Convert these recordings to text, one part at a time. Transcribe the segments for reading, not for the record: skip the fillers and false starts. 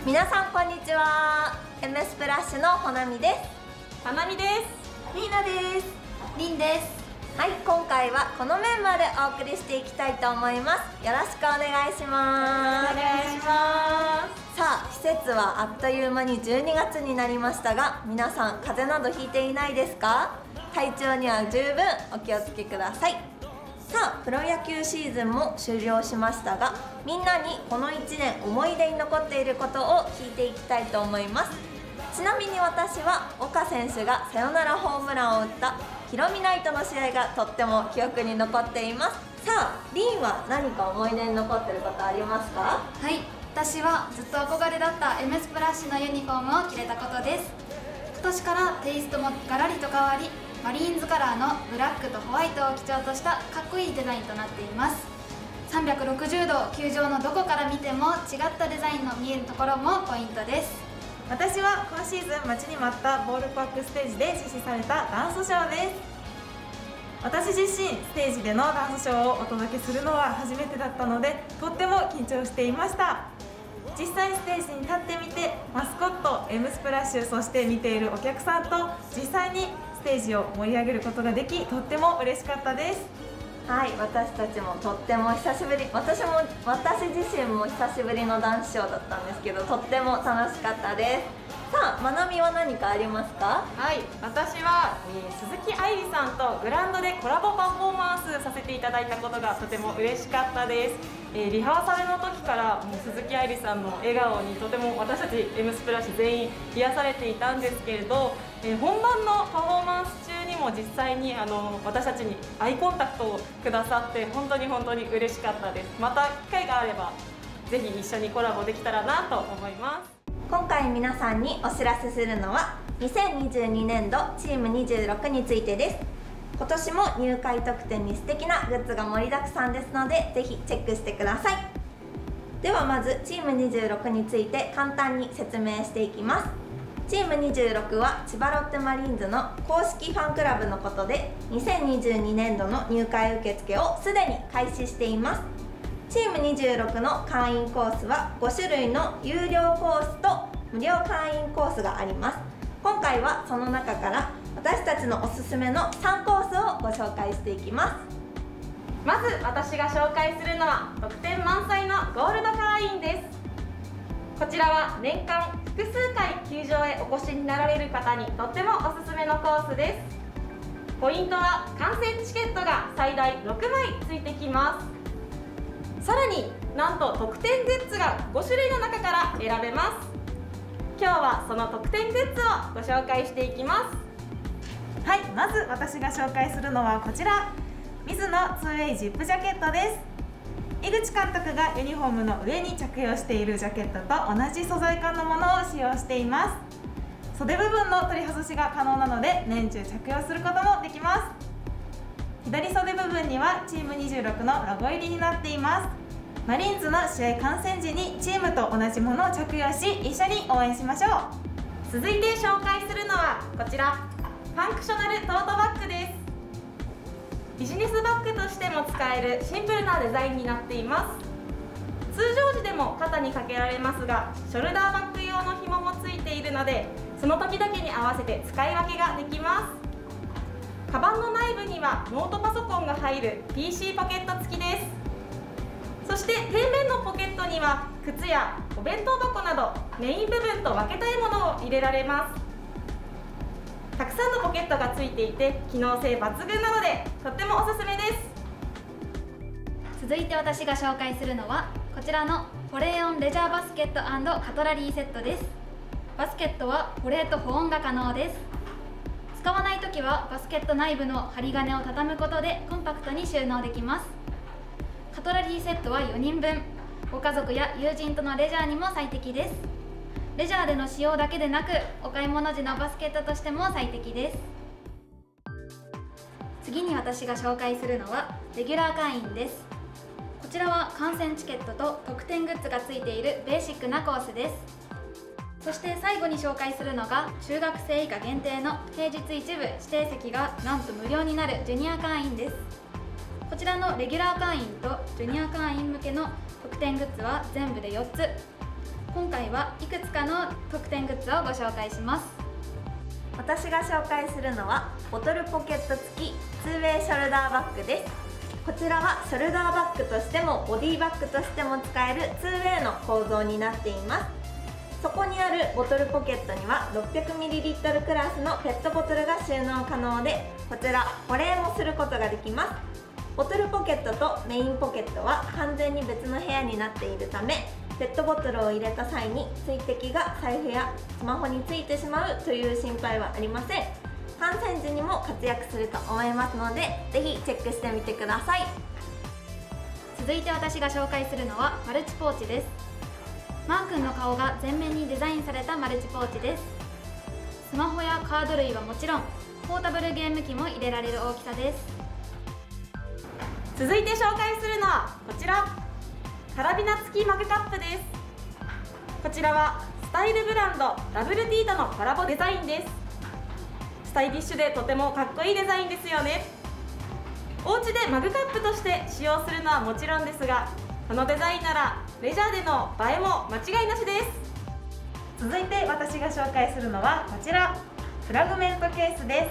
皆さんこんにちは。 M スプラッシュのほなみです。 かなみです。 りーなです。 りんです。 はい、今回はこのメンバーでお送りしていきたいと思います。よろしくお願いします。 お願いします。 さあ、季節はあっという間に12月になりましたが、皆さん風邪などひいていないですか？体調には十分お気をつけください。さあ、プロ野球シーズンも終了しましたが、みんなにこの1年思い出に残っていることを聞いていきたいと思います。ちなみに私は岡選手がサヨナラホームランを打ったヒロミナイトの試合がとっても記憶に残っています。さあ、リンは何か思い出に残っていることありますか？ はい、私はずっと憧れだった M スプラッシュのユニフォームを着れたことです。今年からテイストもガラリと変わり、マリーンズカラーのブラックとホワイトを基調としたかっこいいデザインとなっています。360度球場のどこから見ても違ったデザインの見えるところもポイントです。 私は今シーズン待ちに待ったボールパークステージで実施されたダンスショーです。私自身ステージでのダンスショーをお届けするのは初めてだったので、とっても緊張していました。実際ステージに立ってみて、マスコット M スプラッシュ、そして見ているお客さんと実際にステージを盛り上げることができ、とっても嬉しかったです。 はい、私たちもとっても久しぶり、私自身も久しぶりのダンスショーだったんですけど、とっても楽しかったです。さあ、まなみは何かありますか？ はい、私は、鈴木愛理さんとグラウンドでコラボパフォーマンスさせていただいたことがとても嬉しかったです。リハーサルの時からもう鈴木愛理さんの笑顔にとても私たち M スプラッシュ全員癒されていたんですけれど、本番のパフォーマンス中にも実際に私たちにアイコンタクトをくださって、本当に嬉しかったです。また機会があればぜひ一緒にコラボできたらなと思います。 今回皆さんにお知らせするのは2022年度チーム26についてです。今年も入会特典に素敵なグッズが盛りだくさんですので、ぜひチェックしてください。ではまずチーム26について簡単に説明していきます。チーム26は千葉ロッテマリーンズの公式ファンクラブのことで、2022年度の入会受付をすでに開始しています。チーム26の会員コースは5種類の有料コースと無料会員コースがあります。今回はその中から私たちのおすすめの3コースをご紹介していきます。 まず私が紹介するのは特典満載のゴールド会員です。こちらは年間複数回球場へお越しになられる方にとってもおすすめのコースです。ポイントは観戦チケットが最大6枚ついてきます。さらになんと特典グッズが5種類の中から選べます。今日はその特典グッズをご紹介していきます。はい、まず私が紹介するのはこちら、ミズの 2way ジップジャケットです。井口監督がユニフォームの上に着用しているジャケットと同じ素材感のものを使用しています。袖部分の取り外しが可能なので年中着用することもできます。左袖部分にはチーム26のロゴ入りになっています。マリーンズの試合観戦時にチームと同じものを着用し、一緒に応援しましょう。続いて紹介するのはこちら、ファンクショナルトートバッグです。ビジネスバッグとしても使えるシンプルなデザインになっています。通常時でも肩にかけられますが、ショルダーバッグ用の紐もついているので、その時々に合わせて使い分けができます。カバンの内部にはノートパソコンが入る PC ポケット付きです。そして平面のポケットには靴やお弁当箱などメイン部分と分けたいものを入れられます。たくさんのポケットが付いていて機能性抜群なのでとってもおすすめです。 続いて私が紹介するのはこちらの保冷温レジャーバスケット&カトラリーセットです。バスケットは保冷と保温が可能です。使わないときはバスケット内部の針金を畳むことでコンパクトに収納できます。カトラリーセットは4人分、ご家族や友人とのレジャーにも最適です。レジャーでの使用だけでなく、お買い物時のバスケットとしても最適です。次に私が紹介するのはレギュラー会員です。こちらは観戦チケットと特典グッズがついているベーシックなコースです。そして最後に紹介するのが中学生以下限定の平日一部指定席がなんと無料になるジュニア会員です。こちらのレギュラー会員とジュニア会員向けの特典グッズは全部で4つ。 今回はいくつかの特典グッズをご紹介します。 私が紹介するのはボトルポケット付き 2way ショルダーバッグです。こちらはショルダーバッグとしてもボディバッグとしても使える 2way の構造になっています。そこにあるボトルポケットには 600ml クラスのペットボトルが収納可能で、こちら保冷もすることができます。ボトルポケットとメインポケットは完全に別の部屋になっているため、ペットボトルを入れた際に水滴が財布やスマホについてしまうという心配はありません。観戦時にも活躍すると思いますので、ぜひチェックしてみてください。 続いて私が紹介するのはマルチポーチです。マー君の顔が全面にデザインされたマルチポーチです。スマホやカード類はもちろん、ポータブルゲーム機も入れられる大きさです。 続いて紹介するのはこちら、カラビナ付きマグカップです。こちらはスタイルブランドダブルティーとのコラボデザインです。スタイリッシュでとてもかっこいいデザインですよね。お家でマグカップとして使用するのはもちろんですが、このデザインならレジャーでの映えも間違いなしです。 続いて私が紹介するのはこちら、フラグメントケースです。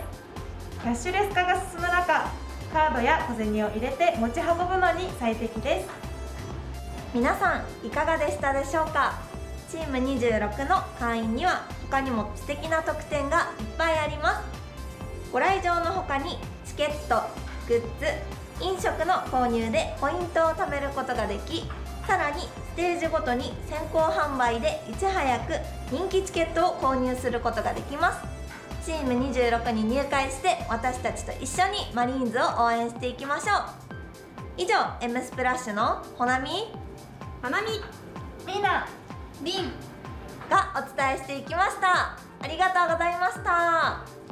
キャッシュレス化が進む中、カードや小銭を入れて持ち運ぶのに最適です。 皆さんいかがでしたでしょうか。チーム26の会員には他にも素敵な特典がいっぱいあります。ご来場の他にチケット、グッズ、飲食の購入でポイントを貯めることができ、さらにステージごとに先行販売でいち早く人気チケットを購入することができます。チーム26に入会して私たちと一緒にマリーンズを応援していきましょう。以上、Mスプラッシュのほなみ、 花見、 みんなリンがお伝えしていきました。ありがとうございました。